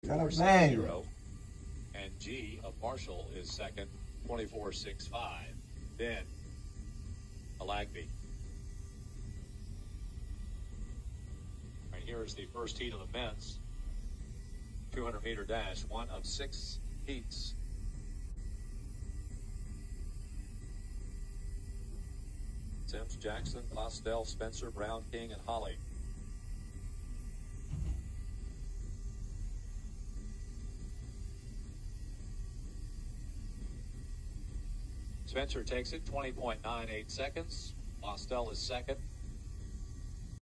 24.60. And G of Marshall is second, 24.65. Then Alagby. Right here is the first heat of the men's 200-meter dash, one of 6 heats. Sims, Jackson, Postel, Spencer, Brown, King, and Holly. Spencer takes it 20.98 seconds. Postel is second,